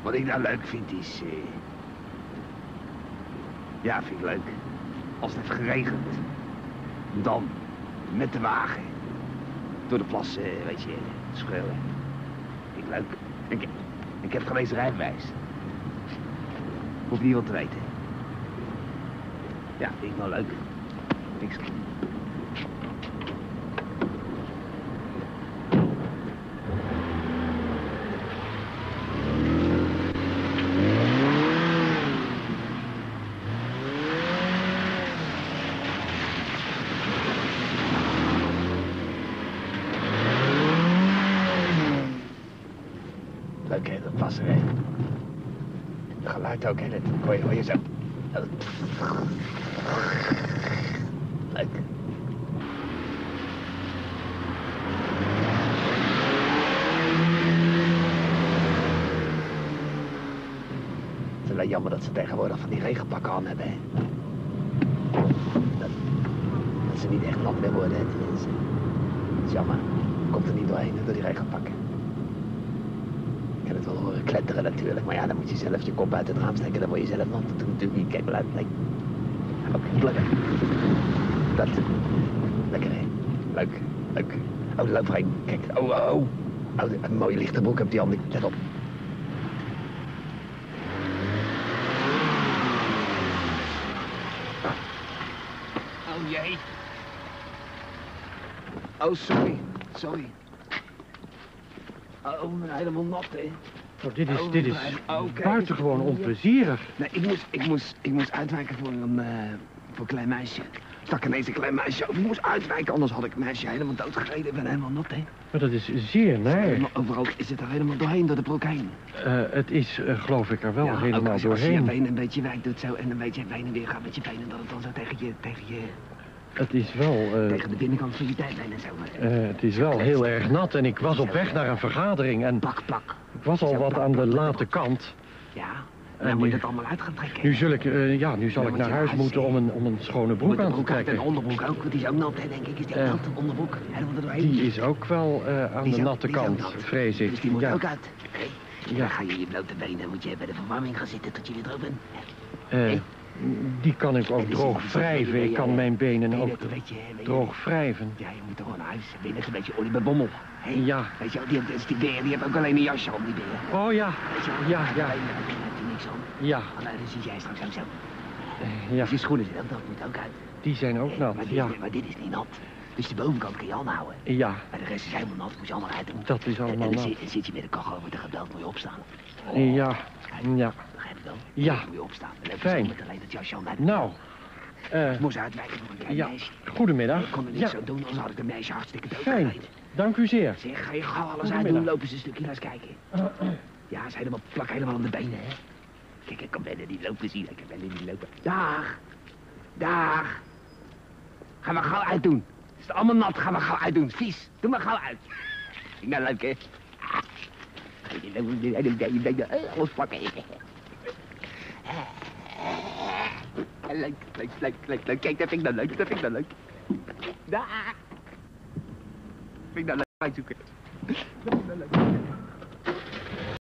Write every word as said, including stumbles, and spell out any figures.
Wat ik nou leuk vind is... Uh... Ja, vind ik leuk. Als het heeft geregend. Dan met de wagen. Door de plassen, weet je, scheuren. Vind ik leuk. Ik, ik heb geen eens rijbewijs. Hoef je niet wat te weten. Ja, vind ik wel leuk. Niks. Leuk hè, dat passen hè. Het geluid ook hè, dat hoor je, hoor je zo. Leuk. Het is wel jammer dat ze tegenwoordig van die regenpakken aan hebben hè. Dat, dat ze niet echt nat meer worden hè, tenminste. Dat is jammer. Komt er niet doorheen door die regenpakken. Ik kan het wel horen kletteren natuurlijk, maar ja, dan moet je zelf je kop uit het raam steken, dan word je zelf nat. Dat doet natuurlijk niet, kijk wel uit. Nee. Oké, lekker. Dat. Lekker hè. Leuk, leuk. Oh, er loopt er een. Kijk, oh, oh, oh. Oh, een mooie lichte broek heb die handen. Let op. Oh jee. Oh, sorry. Sorry. Oh, ik ben helemaal nat, hè. Oh, dit is, oh, dit is oh, buitengewoon onplezierig. Nee, ik moest, ik moest, ik moest uitwijken voor een, uh, voor een klein meisje. Stak ineens een klein meisje over. Ik moest uitwijken, anders had ik een meisje helemaal doodgereden. Ik ben helemaal nat, hè. Maar dat is zeer naar. Overal is het er helemaal doorheen, door de broek heen. Uh, het is, uh, geloof ik, er wel ja, helemaal als je, doorheen. Als je je been een beetje wijk doet zo en een beetje heen en weer gaat met je benen, dat het dan zo tegen je, tegen je... Het is wel... Uh, tegen de binnenkant van je tijdlijn en zo. Maar... Uh, het is wel heel erg nat en ik was op weg naar een vergadering en... Plak, plak. Ik was al wat aan de late kant. Ja, dan moet je het allemaal uit gaan trekken. Nu zul ik, uh, ja, nu zal ik naar huis moeten om een, om een schone broek aan te trekken. En onderbroek ook, want die is ook nat, hè, denk ik. Is die ook uh, nat, onderbroek? Die is ook wel uh, aan de natte kant, vrees ik. Dus die moet ja. ook uit. Okay. Ja. Dan ga je je blote benen, moet je bij de verwarming gaan zitten tot je weer droog bent. Uh, hey. Die kan ik ook droog wrijven. Ik kan mijn benen ook droog wrijven. Ja, je moet toch gewoon naar huis. Binnen een beetje olie bij bommel. Hey, ja. Weet je wel, die, die, die beer, die heeft ook alleen een jasje om, die beer. Oh ja. Weet je wel, ja, ja. Alleen, daar heb je niks aan. Ja. Maar dan zie jij straks ook zo. Ja. Dus je schoenen zitten ook, dat moet ook uit. Die zijn ook nat, maar dit, ja. Maar dit is niet nat. Dus de bovenkant kun je aanhouden. Ja. Maar de rest is helemaal nat, moet je allemaal uit doen. Dat is allemaal en, en dan nat. zit, zit je met de kachel over de gebeld, moet je opstaan. Oh. Ja. Ja. Begrijp je wel? Ja. Dan moet je opstaan. Dan fijn. Met alleen het jasje aan. Nou. Uh, ik moest uitwijken voor een klein ja. meisje. Goedemiddag. Ik kon het niet ja. zo doen, anders had ik de meisje hartstikke dood Fijn. gereden. Dank u zeer. Zeg, ga je gauw alles uitdoen, lopen ze een stukje naar eens kijken. Uh, uh. Ja, ze helemaal plak helemaal aan de benen, hè. Kijk, ik kan bijna niet lopen zien, ik kan bijna niet lopen. Dag. Dag. Ga maar gauw uitdoen. Het is allemaal nat, ga maar gauw uitdoen. Vies, doe maar gauw uit. Vind je nou leuk, hè? Alles pakken. Leuk, leuk, leuk, leuk, leuk. Kijk, dat vind ik nou leuk, dat vind ik nou leuk. Daar. Vind ik nou leuk, uitzoeken. Dat vind ik nou leuk.